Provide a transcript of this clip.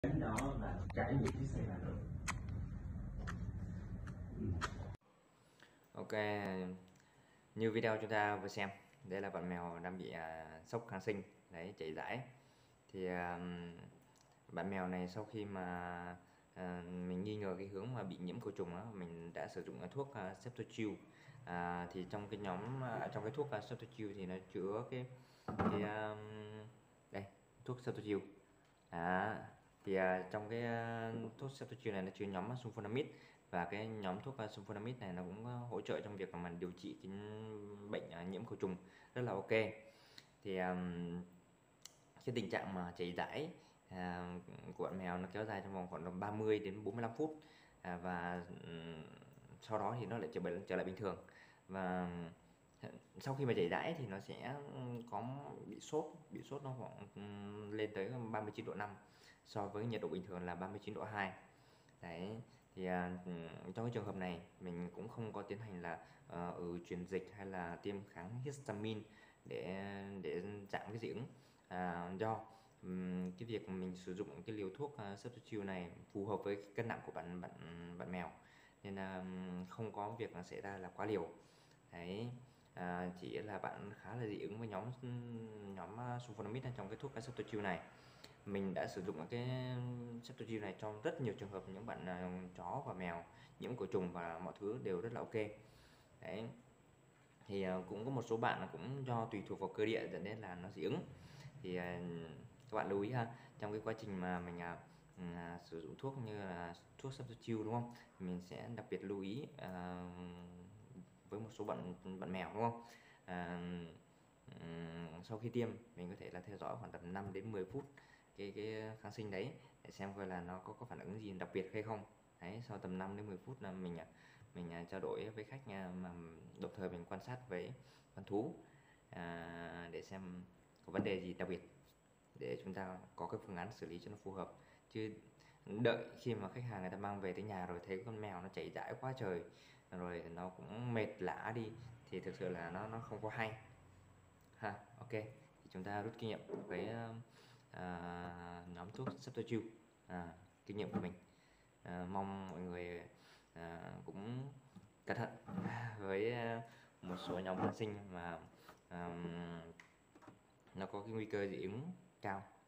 Cái đó là trải nghiệm chiếc xe là được. Ok, như video chúng ta vừa xem, đây là bạn mèo đang bị sốc kháng sinh, đấy, chảy rãi. Thì bạn mèo này sau khi mà mình nghi ngờ cái hướng mà bị nhiễm côn trùng đó, mình đã sử dụng thuốc Ceftochill. Thì trong cái nhóm trong cái thuốc Ceftochill thì nó chứa cái đây, thuốc Ceftochill. Thì trong cái thuốc Ceftochill này nó chứa nhóm sulfonamide, và cái nhóm thuốc sulfonamide này nó cũng hỗ trợ trong việc mà điều trị cái bệnh nhiễm côn trùng rất là ok. Thì cái tình trạng mà chảy rãi của bạn mèo nó kéo dài trong vòng khoảng 30 đến 45 phút, và sau đó thì nó lại trở lại bình thường. Và sau khi mà chảy rãi thì nó sẽ có bị sốt nó khoảng lên tới 39,5 độ so với nhiệt độ bình thường là 39,2 độ. Đấy, thì trong cái trường hợp này mình cũng không có tiến hành là truyền dịch hay là tiêm kháng histamine để giảm cái dị ứng, do cái việc mình sử dụng cái liều thuốc Ceftochill này phù hợp với cân nặng của bạn bạn bạn mèo, nên là không có việc là xảy ra là quá liều. Đấy, chỉ là bạn khá là dị ứng với nhóm sulfonamide trong cái thuốc Ceftochill này. Mình đã sử dụng cái Ceftochill này trong rất nhiều trường hợp những bạn chó và mèo nhiễm côn trùng và mọi thứ đều rất là ok. Đấy, thì cũng có một số bạn cũng do tùy thuộc vào cơ địa dẫn đến là nó dị ứng. Thì các bạn lưu ý ha, trong cái quá trình mà mình sử dụng thuốc như là thuốc Ceftochill, đúng không, mình sẽ đặc biệt lưu ý với một số bạn bạn mèo, đúng không. Sau khi tiêm mình có thể là theo dõi khoảng tầm 5 đến 10 phút cái kháng sinh đấy, để xem coi là nó có phản ứng gì đặc biệt hay không. Đấy, sau tầm 5 đến 10 phút là mình trao đổi với khách nha, mà đồng thời mình quan sát với con thú để xem có vấn đề gì đặc biệt để chúng ta có cái phương án xử lý cho nó phù hợp. Chứ đợi khi mà khách hàng người ta mang về tới nhà rồi thấy con mèo nó chạy rãi quá trời, rồi nó cũng mệt lả đi, thì thực sự là nó không có hay ha. Ok, thì chúng ta rút kinh nghiệm với nhóm thuốc Ceftochill, kinh nghiệm của mình. Mong mọi người cũng cẩn thận với một số nhóm kháng sinh mà nó có cái nguy cơ dị ứng cao.